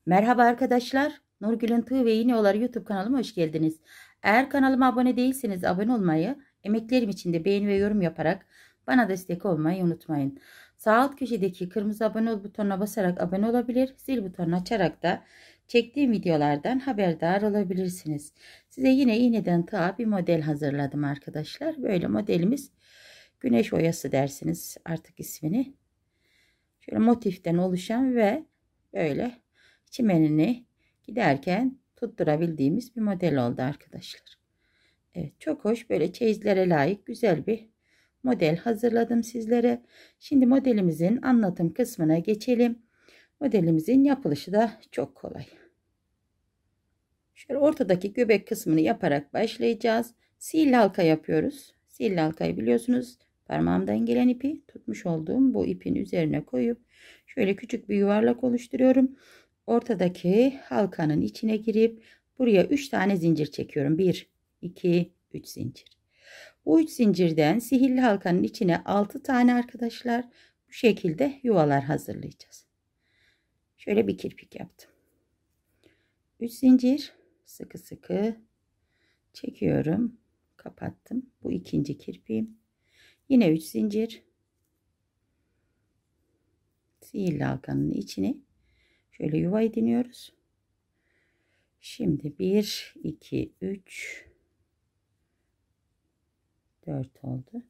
Merhaba arkadaşlar. Nurgül'ün Tığ ve İğneoları YouTube kanalıma hoş geldiniz. Eğer kanalıma abone değilseniz abone olmayı, emeklerim için de beğeni ve yorum yaparak bana destek olmayı unutmayın. Sağ alt köşedeki kırmızı abone ol butonuna basarak abone olabilir, zil butonunu açarak da çektiğim videolardan haberdar olabilirsiniz. Size yine iğneden tığa bir model hazırladım arkadaşlar. Böyle modelimiz güneş oyası dersiniz artık ismini. Şöyle motiften oluşan ve böyle çimenini giderken tutturabildiğimiz bir model oldu arkadaşlar. Evet, çok hoş, böyle çeyizlere layık güzel bir model hazırladım sizlere. Şimdi modelimizin anlatım kısmına geçelim. Modelimizin yapılışı da çok kolay. Şöyle ortadaki göbek kısmını yaparak başlayacağız. Sihirli halka yapıyoruz. Sihirli halkayı biliyorsunuz. Parmağımdan gelen ipi tutmuş olduğum bu ipin üzerine koyup şöyle küçük bir yuvarlak oluşturuyorum. Ortadaki halkanın içine girip buraya 3 tane zincir çekiyorum. 1, 2, 3 zincir. Bu 3 zincirden sihirli halkanın içine 6 tane arkadaşlar bu şekilde yuvalar hazırlayacağız. Şöyle bir kirpik yaptım. 3 zincir sıkı sıkı çekiyorum, kapattım. Bu ikinci kirpiğim. Yine 3 zincir sihirli halkanın içine şöyle yuva ediniyoruz. Şimdi 1 2 3 4 oldu.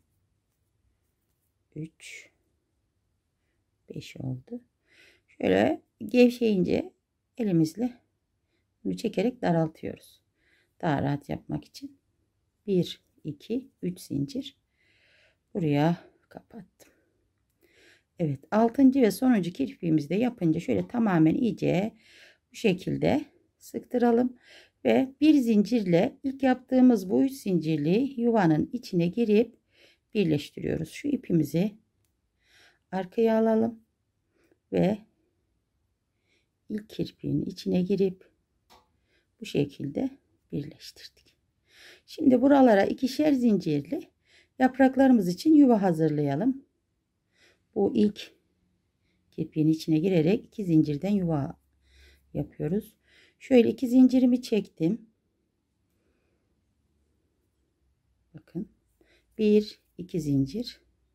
3 5 oldu. Şöyle gevşeyince elimizle bunu çekerek daraltıyoruz. Daha rahat yapmak için 1 2 3 zincir buraya kapattım. Evet, 6. ve sonuncu kirpiğimizi de yapınca şöyle tamamen iyice bu şekilde sıktıralım ve bir zincirle ilk yaptığımız bu 3 zincirli yuvanın içine girip birleştiriyoruz. Şu ipimizi arkaya alalım ve ilk kirpiğin içine girip bu şekilde birleştirdik. Şimdi buralara ikişer zincirli yapraklarımız için yuva hazırlayalım. Bu ilk kirpiğin içine girerek 2 zincirden yuva yapıyoruz. Şöyle 2 zincirimi çektim. Bakın. 1 2 zincir.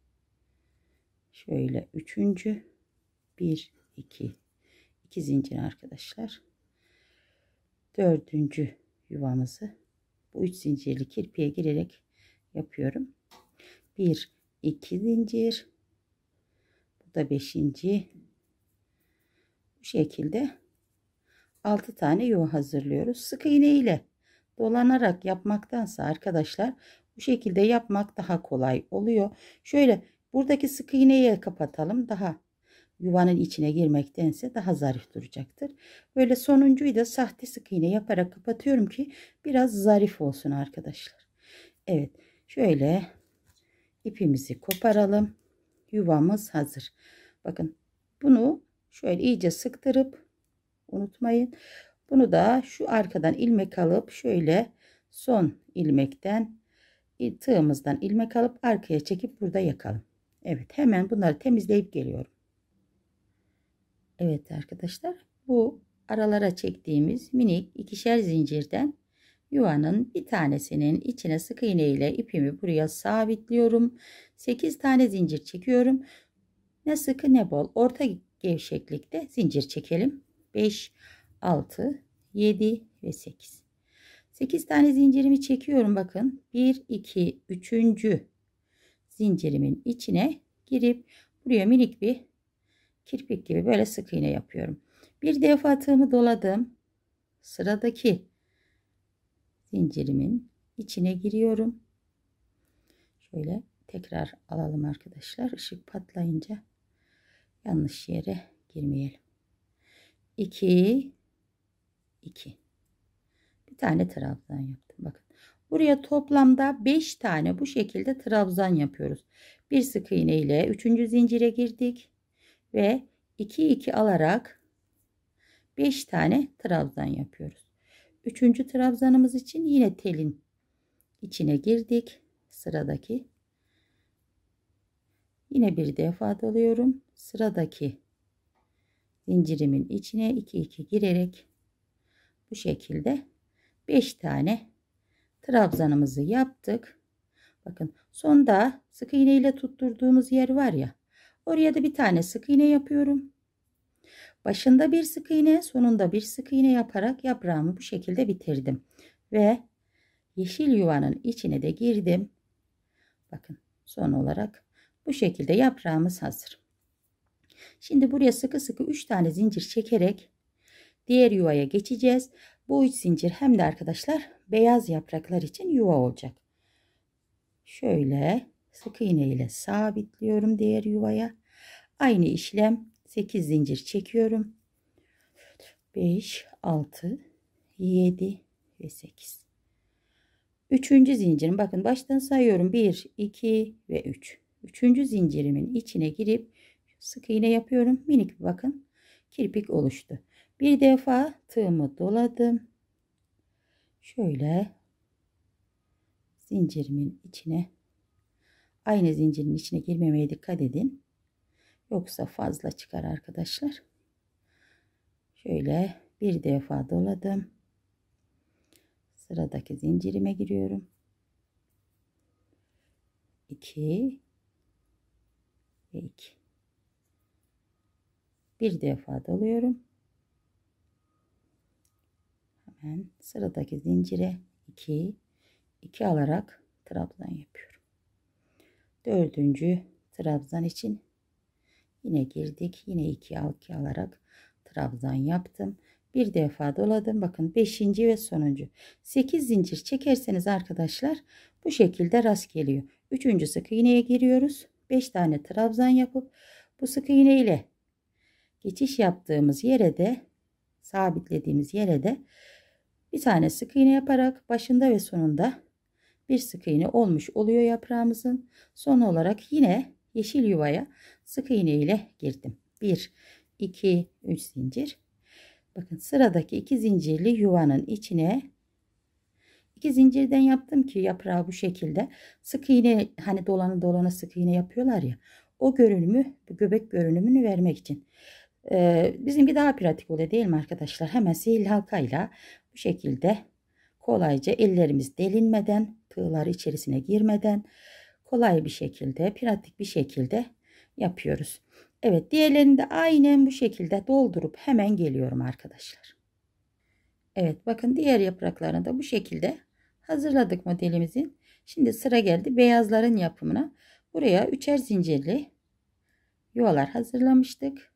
Şöyle üçüncü 1 2 zincir arkadaşlar. Dördüncü yuvamızı bu 3 zincirli kirpiğe girerek yapıyorum. 1 2 zincir. Bu da 5. Bu şekilde 6 tane yuva hazırlıyoruz. Sık iğne ile dolanarak yapmaktansa arkadaşlar bu şekilde yapmak daha kolay oluyor. Şöyle buradaki sık iğneyi kapatalım. Daha yuvanın içine girmektense daha zarif duracaktır. Böyle sonuncuyu da sahte sık iğne yaparak kapatıyorum ki biraz zarif olsun arkadaşlar. Evet, şöyle ipimizi koparalım. Yuvamız hazır. Bakın, bunu şöyle iyice sıktırıp unutmayın. Bunu da şu arkadan ilmek alıp şöyle son ilmekten tığımızdan ilmek alıp arkaya çekip burada yakalım. Evet, hemen bunları temizleyip geliyorum. Evet arkadaşlar, bu aralara çektiğimiz minik ikişer zincirden yuvanın bir tanesinin içine sık iğne ile ipimi buraya sabitliyorum. 8 tane zincir çekiyorum. Ne sıkı ne bol, orta gevşeklikte zincir çekelim. 5 6 7 ve 8. 8 tane zincirimi çekiyorum. Bakın 1 2 3. zincirimin içine girip buraya minik bir kirpik gibi böyle sık iğne yapıyorum. Bir defa tığımı doladım. Sıradaki zincirimin içine giriyorum. Şöyle tekrar alalım arkadaşlar. Işık patlayınca yanlış yere girmeyelim. 2 2. Bir tane trabzan yaptım. Bakın. Buraya toplamda 5 tane bu şekilde trabzan yapıyoruz. Bir sık iğne ile 3. zincire girdik ve 2 2 alarak 5 tane trabzan yapıyoruz. 3. trabzanımız için yine telin içine girdik. Sıradaki yine bir defa doluyorum. Sıradaki zincirimin içine 2 girerek bu şekilde 5 tane trabzanımızı yaptık. Bakın sonda sık iğne ile tutturduğumuz yer var ya, oraya da bir tane sık iğne yapıyorum. Başında bir sık iğne, sonunda bir sık iğne yaparak yaprağımı bu şekilde bitirdim. Ve yeşil yuvanın içine de girdim. Bakın son olarak bu şekilde yaprağımız hazır. Şimdi buraya sıkı sıkı 3 tane zincir çekerek diğer yuvaya geçeceğiz. Bu 3 zincir hem de arkadaşlar beyaz yapraklar için yuva olacak. Şöyle sık iğne ile sabitliyorum diğer yuvaya. Aynı işlem 8 zincir çekiyorum. 5, 6, 7 ve 8. Üçüncü zincirim, bakın baştan sayıyorum. 1, 2 ve 3. Üçüncü zincirimin içine girip sık iğne yapıyorum. Minik bir bakın kirpik oluştu. Bir defa tığımı doladım. Şöyle zincirimin içine, aynı zincirin içine girmemeye dikkat edin. Yoksa fazla çıkar arkadaşlar. Şöyle bir defa doladım. Sıradaki zincirime giriyorum. 2 ve 2. Bir defa doluyorum. Hemen sıradaki zincire 2 alarak trabzan yapıyorum. Dördüncü trabzan için yine girdik. Yine 2 alarak trabzan yaptım. Bir defa doladım. Bakın 5. ve sonuncu. 8 zincir çekerseniz arkadaşlar bu şekilde rast geliyor. 3. sık iğneye giriyoruz. 5 tane trabzan yapıp bu sık iğne ile geçiş yaptığımız yere de, sabitlediğimiz yere de bir tane sık iğne yaparak başında ve sonunda bir sık iğne olmuş oluyor yaprağımızın. Son olarak yine yeşil yuvaya sık iğne ile girdim. 1, 2, 3 zincir. Bakın sıradaki 2 zincirli yuvanın içine 2 zincirden yaptım ki yaprağı bu şekilde sık iğne, hani dolana sık iğne yapıyorlar ya, o görünümü, bu göbek görünümünü vermek için. Bizimki daha pratik oluyor değil mi arkadaşlar? Hemen sihirli halkayla bu şekilde kolayca, ellerimiz delinmeden, tığlar içerisine girmeden kolay bir şekilde, pratik bir şekilde yapıyoruz. Evet, diğerlerini de aynen bu şekilde doldurup hemen geliyorum arkadaşlar. Evet, bakın diğer yapraklarını da bu şekilde hazırladık modelimizin. Şimdi sıra geldi beyazların yapımına. Buraya 3'er zincirli yuvalar hazırlamıştık.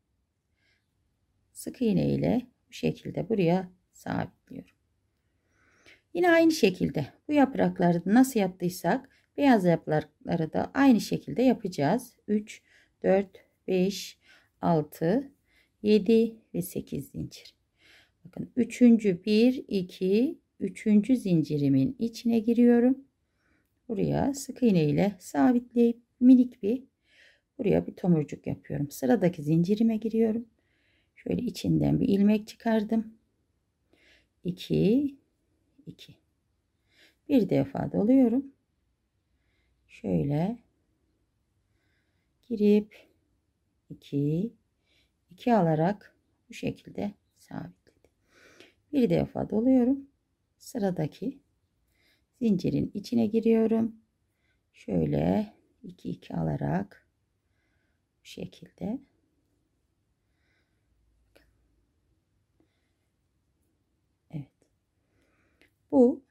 Sık iğne ile bu şekilde buraya sabitliyorum. Yine aynı şekilde bu yaprakları nasıl yaptıysak beyaz yaprakları da aynı şekilde yapacağız. 3, 4, 5, 6, 7 ve 8 zincir. Bakın 3. 1, 2, 3. zincirimin içine giriyorum. Buraya sık iğne ile sabitleyip minik bir, buraya bir tomurcuk yapıyorum. Sıradaki zincirime giriyorum. Şöyle içinden bir ilmek çıkardım. 2, 2. Bir defa doluyorum. Şöyle girip 2 alarak bu şekilde sabitledim. Bir defa doluyorum. Sıradaki zincirin içine giriyorum. Şöyle 2 alarak bu şekilde. Evet. Bu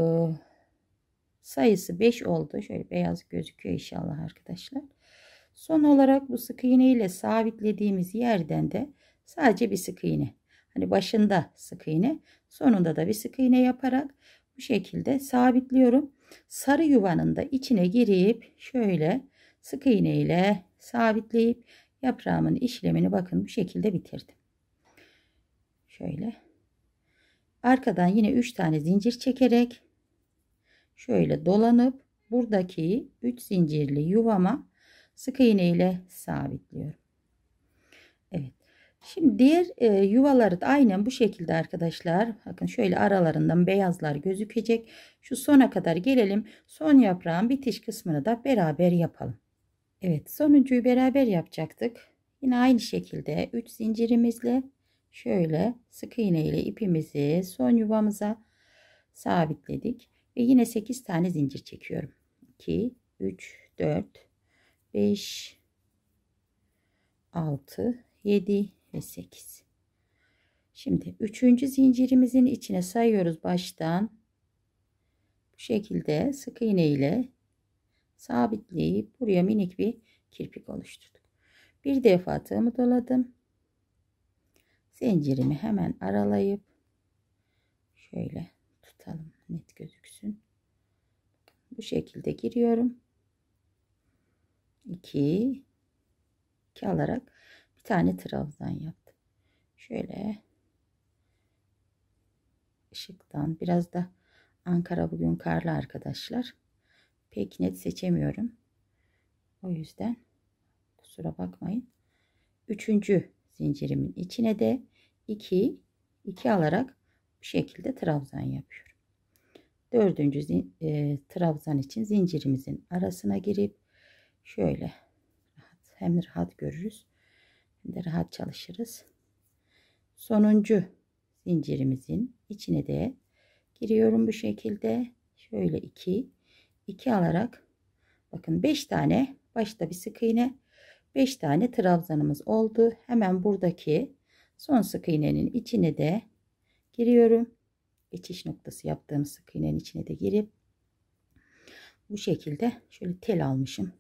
sayısı 5 oldu. Şöyle beyaz gözüküyor inşallah arkadaşlar. Son olarak bu sık iğne ile sabitlediğimiz yerden de sadece bir sık iğne. Hani başında sık iğne, sonunda da bir sık iğne yaparak bu şekilde sabitliyorum. Sarı yuvanın da içine girip şöyle sık iğne ile sabitleyip yaprağımın işlemini bakın bu şekilde bitirdim. Şöyle arkadan yine 3 tane zincir çekerek şöyle dolanıp buradaki 3 zincirli yuvama sık iğne ile sabitliyorum. Evet. Şimdi diğer yuvaları da aynen bu şekilde arkadaşlar. Bakın şöyle aralarından beyazlar gözükecek. Şu sona kadar gelelim. Son yaprağın bitiş kısmını da beraber yapalım. Evet, sonuncuyu beraber yapacaktık. Yine aynı şekilde 3 zincirimizle şöyle sık iğne ile ipimizi son yuvamıza sabitledik ve yine 8 tane zincir çekiyorum. 2 3 4 5 6 7 ve 8. Şimdi 3. zincirimizin içine sayıyoruz baştan. Bu şekilde sık iğne ile sabitleyip buraya minik bir kirpik oluşturduk. Bir defa tığımı doladım. Zincirimi hemen aralayıp şöyle tutalım, net gözüksün. Bu şekilde giriyorum. 2 alarak bir tane trabzan yaptım. Şöyle ışıktan biraz da Ankara bugün karlı arkadaşlar. Pek net seçemiyorum. O yüzden kusura bakmayın. 3. zincirimin içine de 2 alarak bu şekilde trabzan yapıyorum. 4. trabzan için zincirimizin arasına girip şöyle hem rahat görürüz hem de rahat çalışırız. Sonuncu zincirimizin içine de giriyorum bu şekilde. Şöyle 2 alarak bakın 5 tane başta bir sık iğne, 5 tane trabzanımız oldu. Hemen buradaki son sık iğnenin içine de giriyorum. Geçiş noktası yaptığım sık iğnenin içine de girip bu şekilde şöyle tel almışım.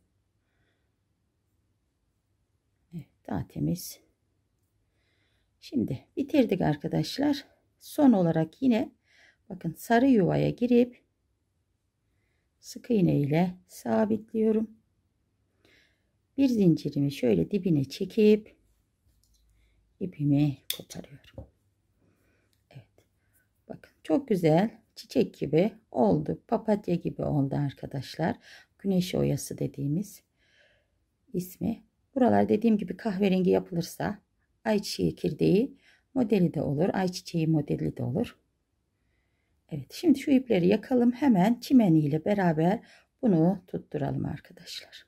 Evet, daha temiz. Şimdi bitirdik arkadaşlar. Son olarak yine bakın sarı yuvaya girip sık iğne ile sabitliyorum. Bir zincirimi şöyle dibine çekip ipimi koparıyorum. Evet. Bakın çok güzel çiçek gibi oldu. Papatya gibi oldu arkadaşlar. Güneş oyası dediğimiz ismi. Buralar dediğim gibi kahverengi yapılırsa ayçiçeği kirdeği modeli de olur. Ayçiçeği modeli de olur. Evet, şimdi şu ipleri yakalım. Hemen çimeniyle beraber bunu tutturalım arkadaşlar.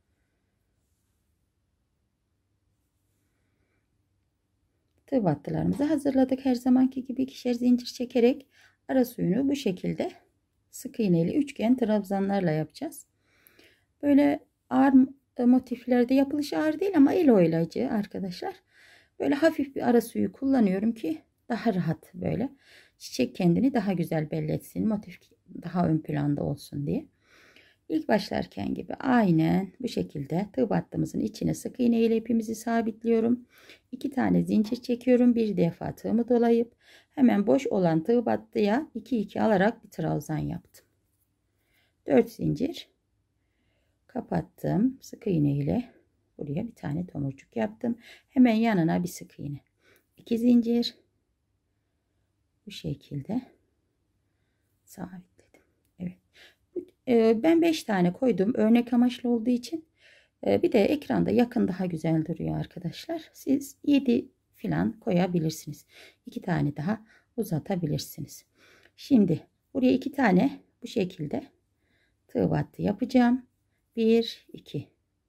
Tığ battılarımızı hazırladık. Her zamanki gibi ikişer zincir çekerek ara suyunu bu şekilde sık iğneli üçgen trabzanlarla yapacağız. Böyle ağır motiflerde yapılış ağır değil ama el oylayıcı arkadaşlar. Böyle hafif bir ara suyu kullanıyorum ki daha rahat, böyle çiçek kendini daha güzel belli etsin, motif daha ön planda olsun diye. İlk başlarken gibi aynen bu şekilde tığ battığımızın içine sık iğne ile ipimizi sabitliyorum. 2 tane zincir çekiyorum. Bir defa tığımı dolayıp hemen boş olan tığ battıya 2 alarak bir trabzan yaptım. 4 zincir kapattım. Sık iğne ile buraya bir tane tomurcuk yaptım. Hemen yanına bir sık iğne. 2 zincir bu şekilde sabitledim. Evet. Ben 5 tane koydum. Örnek amaçlı olduğu için. Bir de ekranda yakın daha güzel duruyor arkadaşlar. Siz 7 falan koyabilirsiniz. 2 tane daha uzatabilirsiniz. Şimdi buraya 2 tane bu şekilde tığ battı yapacağım. 1 2.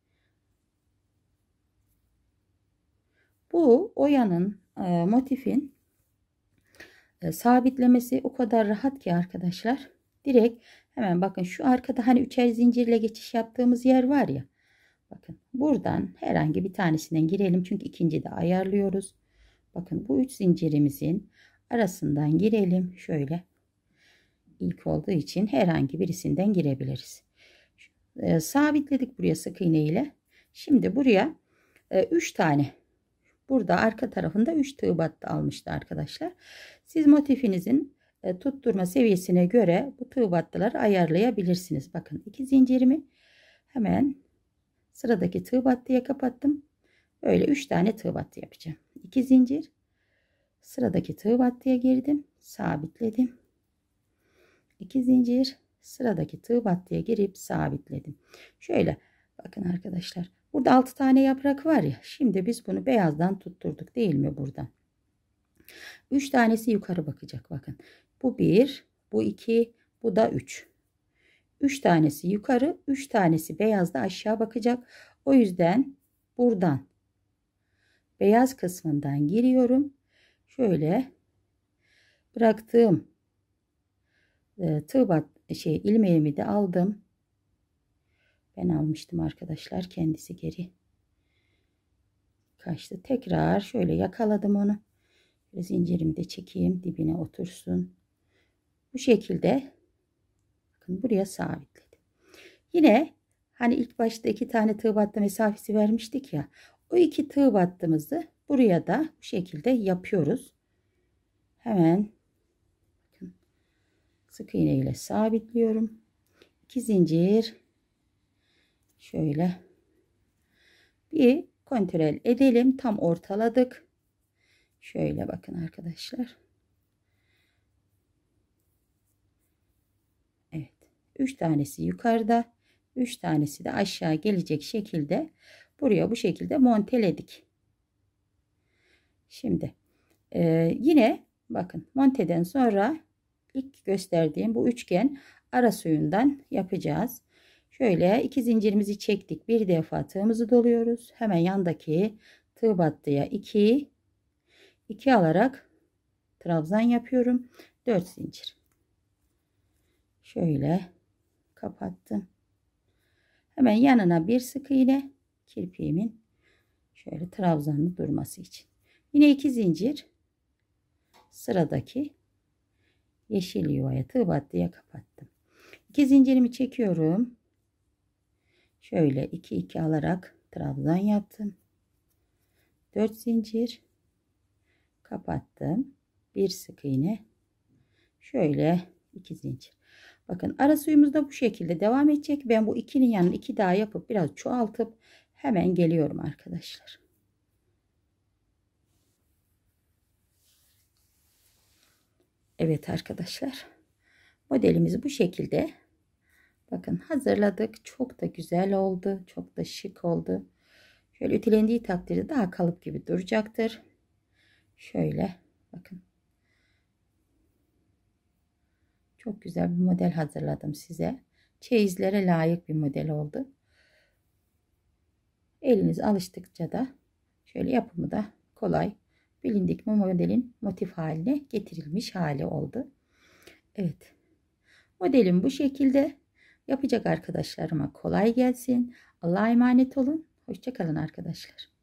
Bu oyanın motifin sabitlemesi o kadar rahat ki arkadaşlar. Direkt hemen bakın şu arkada hani üçer zincirle geçiş yaptığımız yer var ya. Bakın buradan herhangi bir tanesinden girelim. Çünkü ikinci de ayarlıyoruz. Bakın bu 3 zincirimizin arasından girelim. Şöyle ilk olduğu için herhangi birisinden girebiliriz. Sabitledik buraya sık iğne ile. Şimdi buraya 3 tane, burada arka tarafında 3 tığ battı almıştı arkadaşlar. Siz motifinizin tutturma seviyesine göre bu tığ battıları ayarlayabilirsiniz. Bakın 2 zincirimi hemen sıradaki tığ battıya kapattım. Böyle 3 tane tığ battı yapacağım. 2 zincir sıradaki tığ battıya girdim, sabitledim. 2 zincir sıradaki tığ battıya girip sabitledim. Şöyle bakın arkadaşlar, burada 6 tane yaprak var ya, şimdi biz bunu beyazdan tutturduk değil mi buradan? 3 tanesi yukarı bakacak, bakın. Bu 1, bu 2, bu da 3. 3 tanesi yukarı, 3 tanesi beyazda aşağı bakacak. O yüzden buradan beyaz kısmından giriyorum. Şöyle bıraktığım tığ ilmeğimi de aldım. Ben almıştım arkadaşlar, kendisi geri kaçtı. Tekrar şöyle yakaladım onu. Zincirimi de çekeyim, dibine otursun. Bu şekilde bakın buraya sabitledim. Yine hani ilk başta 2 tane tığ battı mesafesi vermiştik ya. O 2 tığ battığımızı buraya da bu şekilde yapıyoruz. Hemen bakın, sık iğne ile sabitliyorum. 2 zincir şöyle bir kontrol edelim. Tam ortaladık. Şöyle bakın arkadaşlar. Evet. 3 tanesi yukarıda, 3 tanesi de aşağı gelecek şekilde buraya bu şekilde monteledik. Şimdi yine bakın monteden sonra ilk gösterdiğim bu üçgen ara suyundan yapacağız. Şöyle 2 zincirimizi çektik. Bir defa tığımızı doluyoruz. Hemen yandaki tığ battıya 2 alarak trabzan yapıyorum. 4 zincir. Şöyle kapattım. Hemen yanına bir sık iğne, kirpiğimin şöyle trabzanlı durması için. Yine 2 zincir sıradaki yeşil yuvaya tığ battıya kapattım. 2 zincirimi çekiyorum. Şöyle 2 alarak trabzan yaptım. 4 zincir kapattım. Bir sık iğne. Şöyle 2 zincir. Bakın ara suyumuz da bu şekilde devam edecek. Ben bu 2'nin yanına 2 daha yapıp biraz çoğaltıp hemen geliyorum arkadaşlar. Evet arkadaşlar. Modelimizi bu şekilde bakın hazırladık. Çok da güzel oldu. Çok da şık oldu. Şöyle ütülendiği takdirde daha kalıp gibi duracaktır. Şöyle bakın. Çok güzel bir model hazırladım size. Çeyizlere layık bir model oldu. Eliniz alıştıkça da şöyle yapımı da kolay. Bilindik bu modelin motif haline getirilmiş hali oldu. Evet. Modelim bu şekilde. Yapacak arkadaşlarıma kolay gelsin. Allah'a emanet olun. Hoşça kalın arkadaşlar.